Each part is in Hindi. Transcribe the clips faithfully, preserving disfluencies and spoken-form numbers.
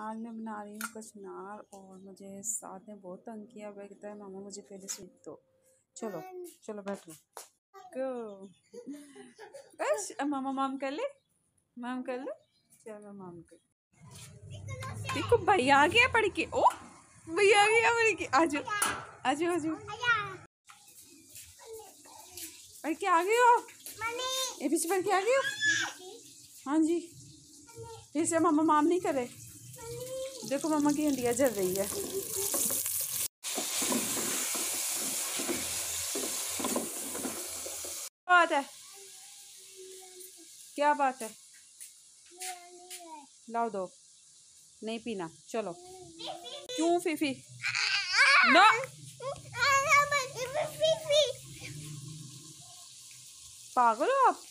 आज मैं बना रही हूँ कचनार और मुझे साथ में बहुत तंग किया। वह कहता है मामा मुझे पहले सीख दो। चलो चलो बैठो गो। बस अब मामा माम कर ले, माम कर ले। चलो माम कर। देखो भैया आ गया पढ़ के। ओ भैया आ गया पढ़ के। आजो आजो आजो पढ़ के आ गए हो। ए पीछे पढ़ के आ गए हो। हाँ जी फिर से मामा माम नहीं करे। देखो मामा की हंडिया जल रही है। बात है क्या बात है? लाओ दो। नहीं पीना। चलो क्यों फीफी? नो पागल हो आप।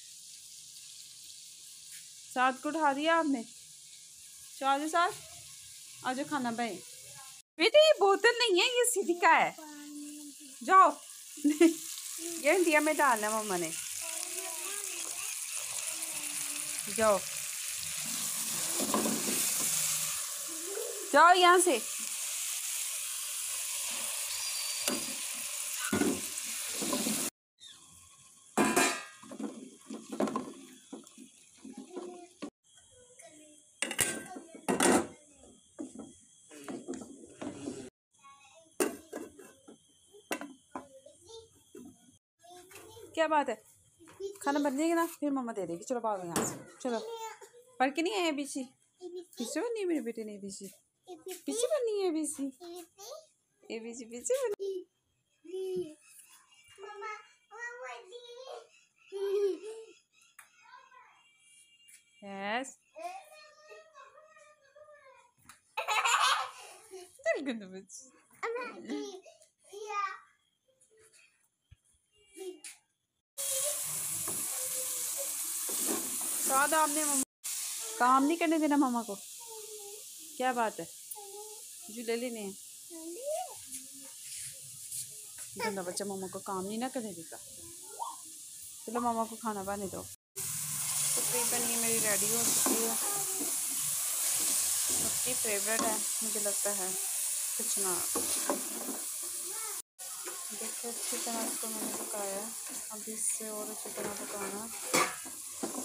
साथ को उठा दिया आपने। चार साथ आज खाना भाई बेटे ये बोतल नहीं है, ये सीधी का है। जाओ ये इंडिया में डालना मम्मा ने। जाओ जाओ यहाँ से। क्या बात है? खाना बन जाएगा ना फिर मम्मा दे देगी। चलो भागो यहाँ से। चलो पढ़ के नहीं आए बीसी। पीछे बननी है मेरे बेटे ने बीसी। पीछे बननी है बीसी। ए बीसी पीछे बनी। यस चल गंद बच। सादा आपने मम्मा काम नहीं करने देना मामा को। क्या बात है? झूले लेने हैं। गंदा बच्चा मामा को काम नहीं ना करने देता। चलो मामा को खाना बने दो। तकरीबन ये मेरी रेडी हो चुकी है। सबकी फेवरेट है मुझे लगता है कचनार। देखो अच्छी तरह इसको मैंने पकाया। अब इससे और अच्छी तरह पकाना।